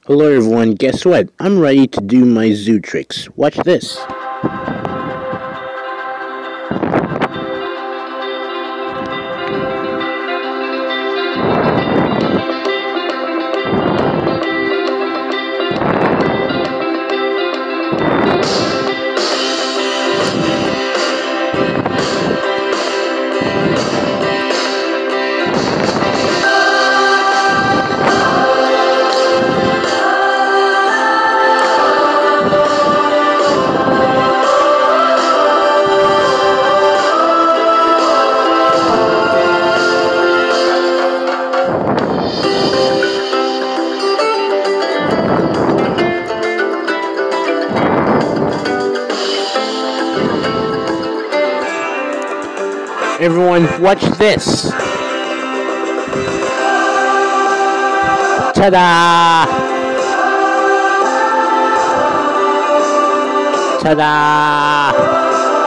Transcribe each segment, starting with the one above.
Hello everyone, guess what? I'm ready to do my zoo tricks. Watch this. Everyone, watch this. Ta-da! Ta-da!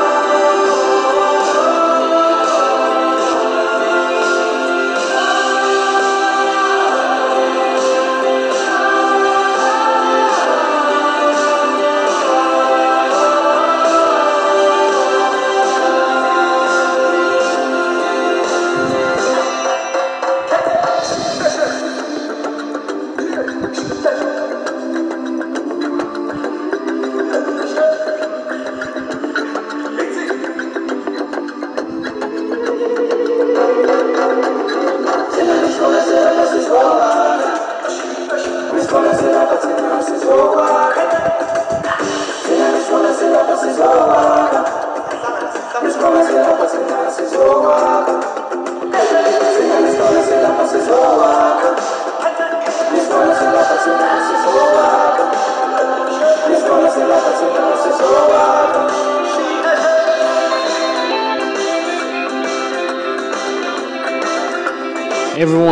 Everyone,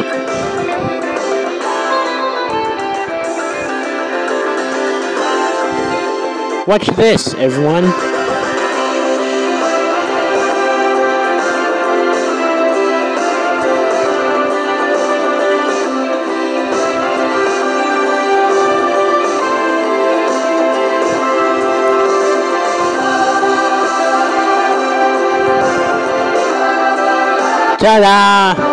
watch this, everyone. Ta-da!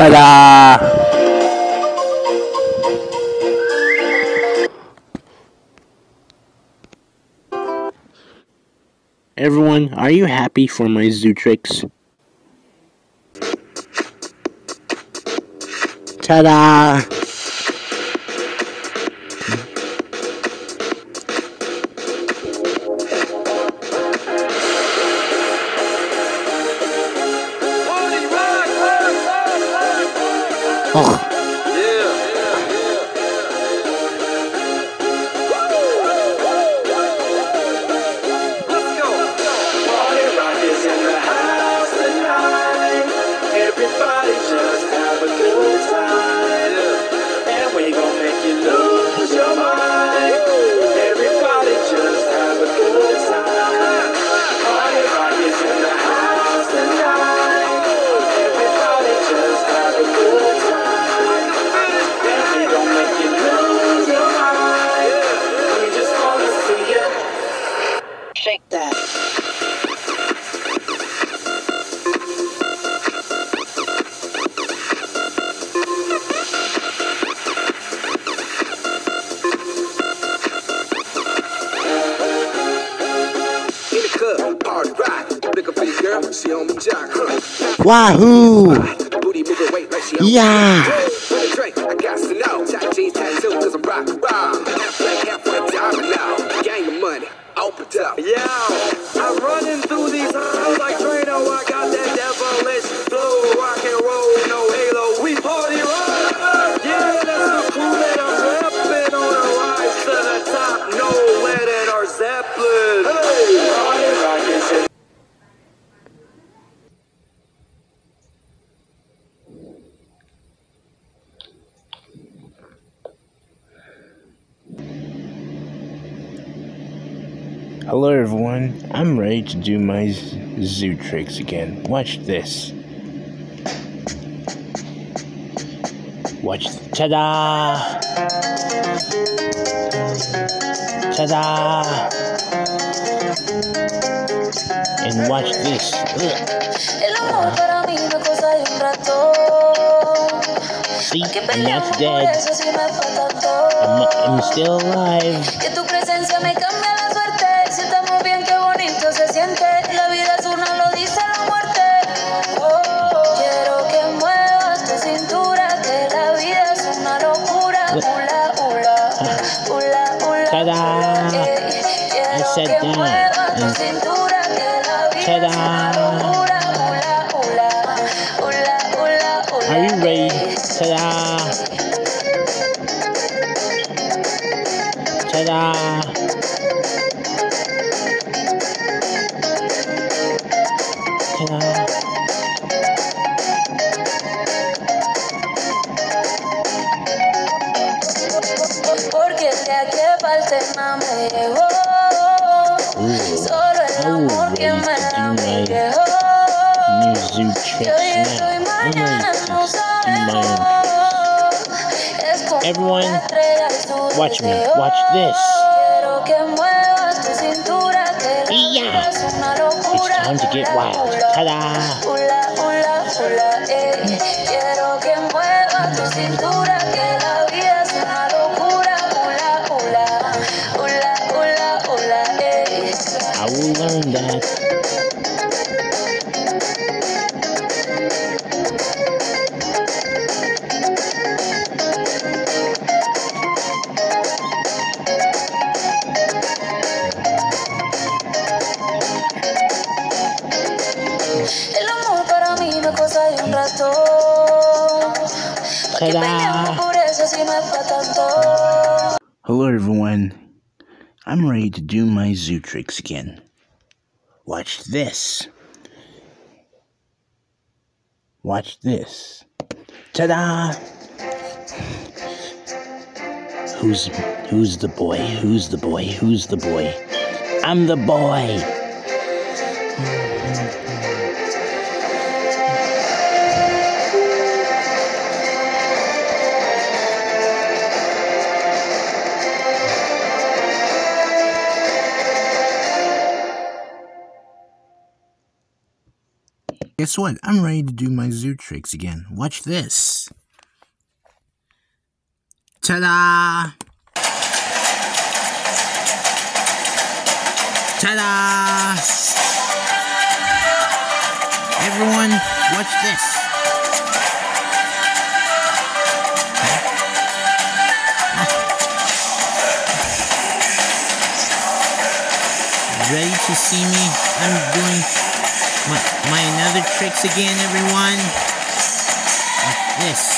Ta-da! Everyone, are you happy for my zoo tricks? Ta-da! Oh. Everybody just have a good time, and we gon' make you lose your mind. Everybody just have a good time. Party rock is in the house tonight. Everybody just have a good time, and we gon' make you lose your mind. We just wanna see you shake that. Wahoo! Yeah! I'm running through these halls like Trano. I got that devilish flow, rock and roll, no halo. We party rock. Yeah, that's the crew that I'm repping on a rise to the top. No lead in our Zeppelin. Hey, party rock is in. Hello everyone, I'm ready to do my zoo tricks again. Watch this. Watch. Ta-da! Ta-da! And watch this. See, I'm not dead. I'm still alive. Se siente, la vida es una, lo dice la muerte. Oh, quiero que muevas tu cintura, que la vida es una locura. Hula, hula, hula, hula. Ta-da! I said that. Ta-da! Are you ready? Ta-da! Ta-da! Ta-da! Porque el día que falte no me llegó. Solo el amor que me da me llegó. Que hoy estoy mañana no sabemos. Everyone, watch me. Watch this. Quiero que muevas tu cintura, que la vida es una locura. It's time to get wild. Ta-da! Hula, hula, hula, quiero que muevas tu cintura, que la vida es una locura. Hula, hula, hula, hula, hula, I will learn that. El amor para mí no es cosa de un rato. ¿Para qué peleamos por eso si no es para tanto? Hello everyone, I'm ready to do my zoo tricks again. Watch this. Watch this. Ta-da! Who's the boy? Who's the boy? Who's the boy? I'm the boy! Guess what? I'm ready to do my zoo tricks again. Watch this. Ta-da! Ta-da! Everyone, watch this. Ready to see me? I'm doing my another tricks again, everyone. Like this.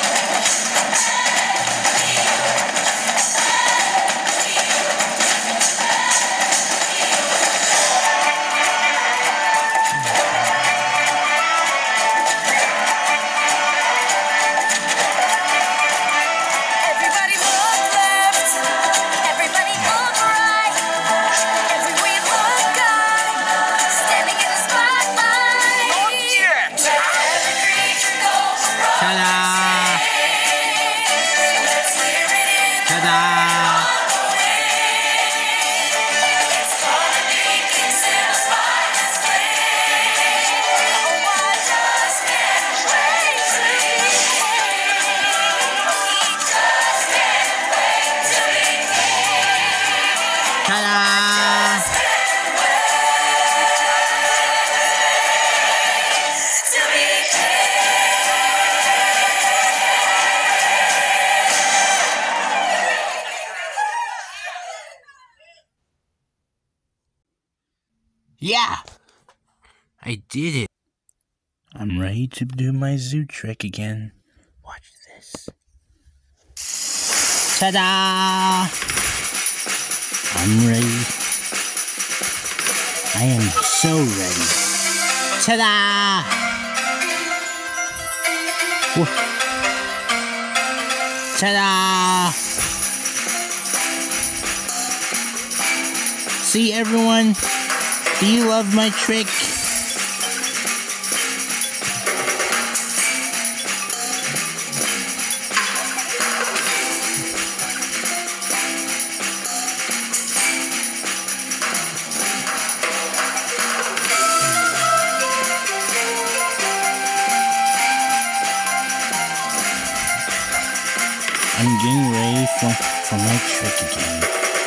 Everybody look left, everybody look right. Everywhere you look, standing in the spotlight. Not yet. Let every creature go for Ta-da! Let's hear it in Ta-da! It's gonna be Kinectimals by this flame. Oh, I just can't wait to be king. We just can't wait to be king. Ta-da! To be king. Yeah! I did it. I'm ready to do my zoo trick again. Watch this. Ta-da! I'm ready. I am so ready. Ta-da! Whoa. Ta-da! See, everyone? Do you love my trick? I'm getting ready for my trick again.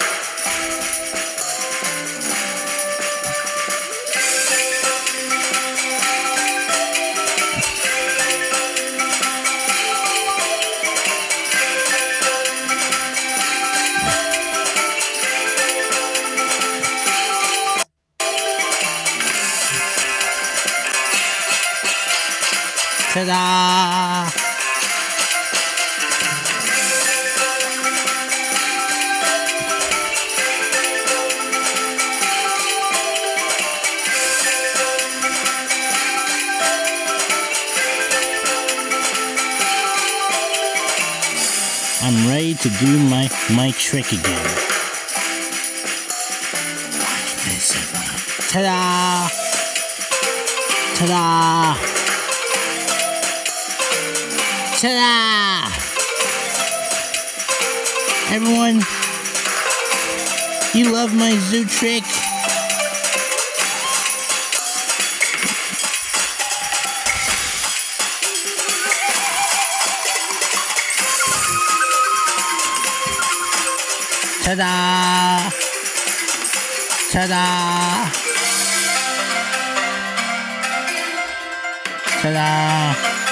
Ta-da! I'm ready to do my trick again. Watch this, everyone. Ta-da! Ta-da! Ta-da! Everyone, you love my zoo trick? Ta-da! Ta-da! Ta-da!